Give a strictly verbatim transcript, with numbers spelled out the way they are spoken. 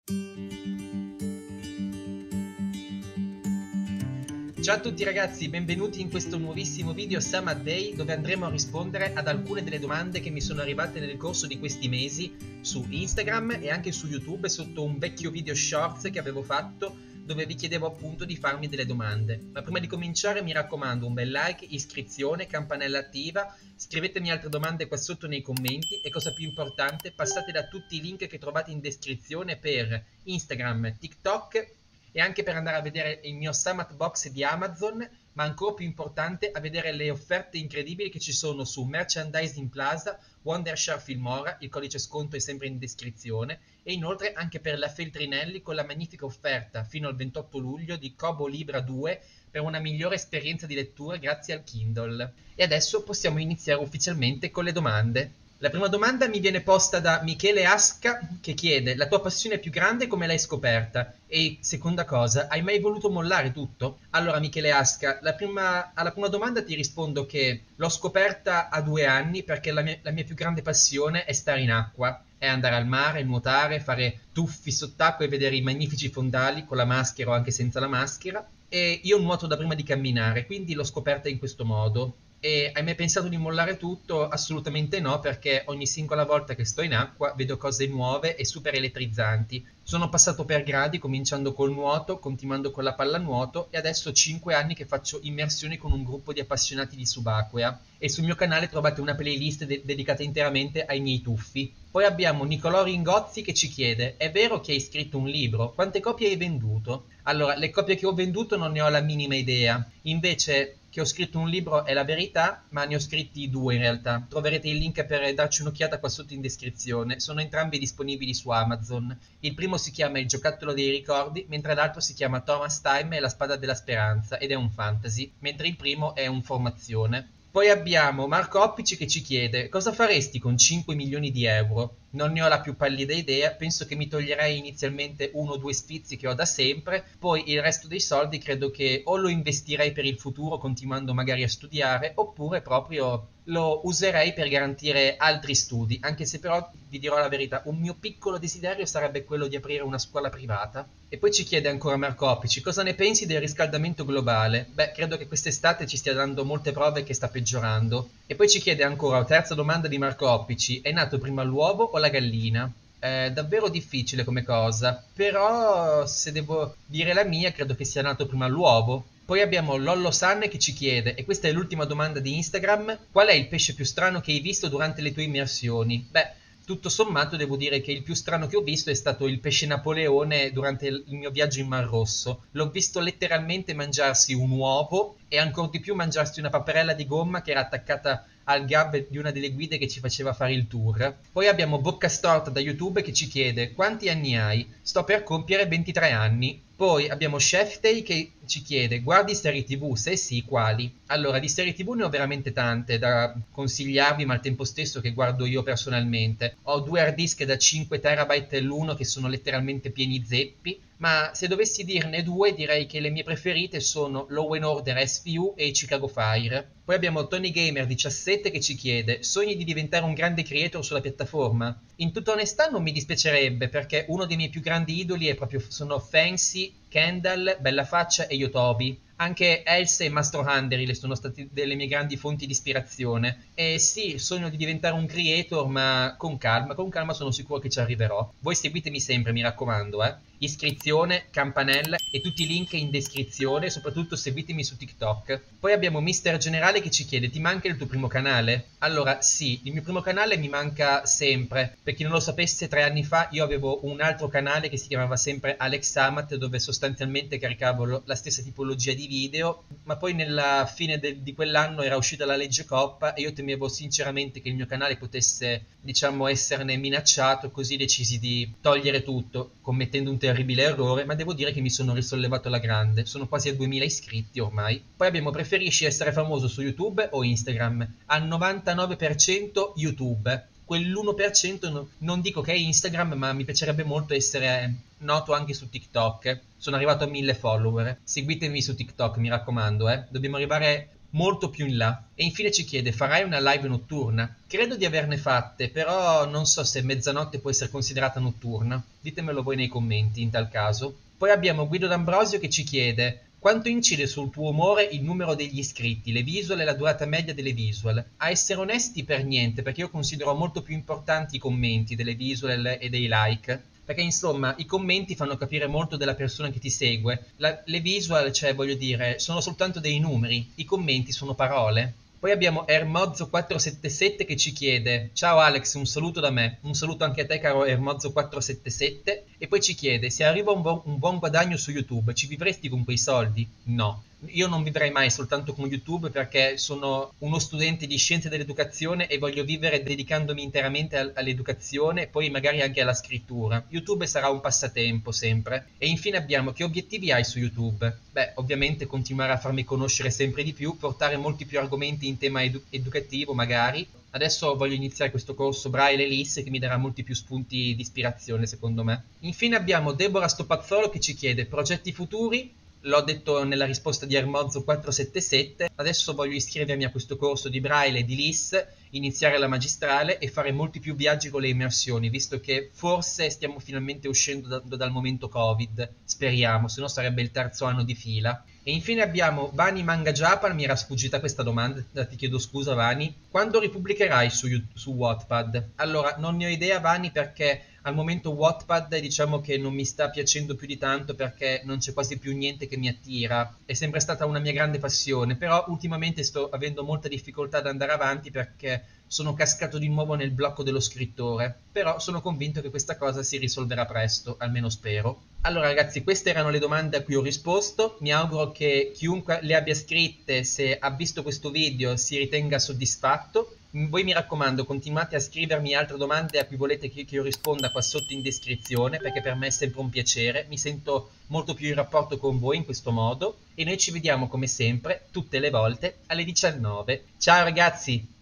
Ciao a tutti ragazzi, benvenuti in questo nuovissimo video Summer Day dove andremo a rispondere ad alcune delle domande che mi sono arrivate nel corso di questi mesi su Instagram e anche su YouTube sotto un vecchio video shorts che avevo fatto dove vi chiedevo appunto di farmi delle domande. Ma prima di cominciare mi raccomando un bel like, iscrizione, campanella attiva, scrivetemi altre domande qua sotto nei commenti e cosa più importante passate da tutti i link che trovate in descrizione per Instagram, TikTok e anche per andare a vedere il mio Summit Box di Amazon, ma ancora più importante a vedere le offerte incredibili che ci sono su Merchandising Plaza, Wondershare Filmora, il codice sconto è sempre in descrizione, e inoltre anche per la Feltrinelli con la magnifica offerta fino al ventotto luglio di Kobo Libra due per una migliore esperienza di lettura grazie al Kindle. E adesso possiamo iniziare ufficialmente con le domande. La prima domanda mi viene posta da Michele Asca che chiede: la tua passione più grande come l'hai scoperta? E seconda cosa, hai mai voluto mollare tutto? Allora Michele Asca, la prima, alla prima domanda ti rispondo che l'ho scoperta a due anni perché la mia, la mia più grande passione è stare in acqua, è andare al mare, nuotare, fare tuffi sott'acqua e vedere i magnifici fondali con la maschera o anche senza la maschera. E io nuoto da prima di camminare, quindi l'ho scoperta in questo modo. E hai mai pensato di mollare tutto? Assolutamente no, perché ogni singola volta che sto in acqua vedo cose nuove e super elettrizzanti. Sono passato per gradi, cominciando col nuoto, continuando con la pallanuoto e adesso ho cinque anni che faccio immersioni con un gruppo di appassionati di subacquea. E sul mio canale trovate una playlist de- dedicata interamente ai miei tuffi. Poi abbiamo Nicolò Ringozzi che ci chiede: è vero che hai scritto un libro? Quante copie hai venduto? Allora, le copie che ho venduto non ne ho la minima idea. Invece che ho scritto un libro è la verità, ma ne ho scritti due in realtà. Troverete il link per darci un'occhiata qua sotto in descrizione. Sono entrambi disponibili su Amazon. Il primo si chiama Il giocattolo dei ricordi, mentre l'altro si chiama Thomas Time e la spada della speranza ed è un fantasy, mentre il primo è un formazione. Poi abbiamo Marco Oppici che ci chiede: cosa faresti con cinque milioni di euro? Non ne ho la più pallida idea, penso che mi toglierei inizialmente uno o due sfizi che ho da sempre, poi il resto dei soldi credo che o lo investirei per il futuro continuando magari a studiare, oppure proprio lo userei per garantire altri studi, anche se però vi dirò la verità, un mio piccolo desiderio sarebbe quello di aprire una scuola privata. E poi ci chiede ancora Marco Oppici: cosa ne pensi del riscaldamento globale? Beh, credo che quest'estate ci stia dando molte prove che sta peggiorando. E poi ci chiede ancora, terza domanda di Marco Oppici: è nato prima l'uovo o la gallina? È davvero difficile come cosa, però se devo dire la mia credo che sia nato prima l'uovo. Poi abbiamo Lollo Sanne che ci chiede, e questa è l'ultima domanda di Instagram: qual è il pesce più strano che hai visto durante le tue immersioni? Beh, tutto sommato devo dire che il più strano che ho visto è stato il pesce Napoleone durante il mio viaggio in Mar Rosso. L'ho visto letteralmente mangiarsi un uovo e ancor di più mangiarsi una paperella di gomma che era attaccata al gab di una delle guide che ci faceva fare il tour. Poi abbiamo Bocca Storta da YouTube che ci chiede: quanti anni hai? Sto per compiere ventitré anni. Poi abbiamo Chef Day che ci chiede: guardi serie tv? Se sì, quali? Allora, di serie tv ne ho veramente tante da consigliarvi, ma al tempo stesso che guardo io personalmente. Ho due hard disk da cinque terabyte l'uno che sono letteralmente pieni zeppi, ma se dovessi dirne due direi che le mie preferite sono Law and Order S V U e Chicago Fire. Poi abbiamo Tony Gamer diciassette che ci chiede: sogni di diventare un grande creator sulla piattaforma? In tutta onestà non mi dispiacerebbe, perché uno dei miei più grandi idoli è proprio, sono Fancy, Kendall, Bellafaccia e Yotobi. Anche Else e Mastro Handry sono stati delle mie grandi fonti di ispirazione. E sì, sogno di diventare un creator, ma con calma, con calma sono sicuro che ci arriverò. Voi seguitemi sempre, mi raccomando, eh. Iscrizione, campanella e tutti i link in descrizione e soprattutto seguitemi su TikTok. Poi abbiamo Mister Generale che ci chiede: ti manca il tuo primo canale? Allora sì, il mio primo canale mi manca sempre. Per chi non lo sapesse, tre anni fa io avevo un altro canale che si chiamava sempre Alex Amat, dove sostanzialmente caricavo lo- la stessa tipologia di video, ma poi nella fine de- di quell'anno era uscita la legge Coppa e io temevo sinceramente che il mio canale potesse, diciamo, esserne minacciato, così decisi di togliere tutto, commettendo un terribile errore, ma devo dire che mi sono risollevato alla grande, sono quasi a duemila iscritti ormai. Poi abbiamo: preferisci essere famoso su YouTube o Instagram? Al novantanove per cento YouTube. Quell'uno per cento no- non dico che è Instagram, ma mi piacerebbe molto essere noto anche su TikTok. Sono arrivato a mille follower. Seguitemi su TikTok, mi raccomando, eh. Dobbiamo arrivare molto più in là. E infine ci chiede: farai una live notturna? Credo di averne fatte, però non so se mezzanotte può essere considerata notturna. Ditemelo voi nei commenti in tal caso. Poi abbiamo Guido D'Ambrosio che ci chiede: quanto incide sul tuo umore il numero degli iscritti, le visual e la durata media delle visual? A essere onesti, per niente, perché io considero molto più importanti i commenti delle visual e dei like. Perché insomma i commenti fanno capire molto della persona che ti segue. La- le visual, cioè voglio dire, sono soltanto dei numeri, i commenti sono parole. Poi abbiamo Ermozzo quattrocentosettantasette che ci chiede: ciao Alex, un saluto da me, un saluto anche a te caro Ermozzo quattrocentosettantasette. E poi ci chiede: se arriva un, buon- un buon guadagno su YouTube, ci vivresti con quei soldi? No. Io non vivrei mai soltanto con YouTube perché sono uno studente di scienze dell'educazione e voglio vivere dedicandomi interamente al- all'educazione e poi magari anche alla scrittura. YouTube sarà un passatempo sempre. E infine abbiamo: che obiettivi hai su YouTube? Beh, ovviamente continuare a farmi conoscere sempre di più, portare molti più argomenti in tema edu- educativo magari. Adesso voglio iniziare questo corso Braille e L I S che mi darà molti più spunti di ispirazione secondo me. Infine abbiamo Deborah Stopazzolo che ci chiede: progetti futuri? L'ho detto nella risposta di Ermozzo quattrocentosettantasette, adesso voglio iscrivermi a questo corso di Braille e di L I S, iniziare la magistrale e fare molti più viaggi con le immersioni, visto che forse stiamo finalmente uscendo da- dal momento Covid, speriamo, se no sarebbe il terzo anno di fila. E infine abbiamo Vani Manga Japan, mi era sfuggita questa domanda, ti chiedo scusa Vani. Quando ripubblicherai su, You- su Wattpad? Allora, non ne ho idea Vani perché al momento Wattpad diciamo che non mi sta piacendo più di tanto perché non c'è quasi più niente che mi attira. È sempre stata una mia grande passione, però ultimamente sto avendo molta difficoltà ad andare avanti perché sono cascato di nuovo nel blocco dello scrittore. Però sono convinto che questa cosa si risolverà presto, almeno spero. Allora ragazzi, queste erano le domande a cui ho risposto. Mi auguro che chiunque le abbia scritte, se ha visto questo video, si ritenga soddisfatto. Voi mi raccomando, continuate a scrivermi altre domande a cui volete che, che io risponda qua sotto in descrizione, perché per me è sempre un piacere, mi sento molto più in rapporto con voi in questo modo e noi ci vediamo come sempre, tutte le volte, alle diciannove. Ciao ragazzi!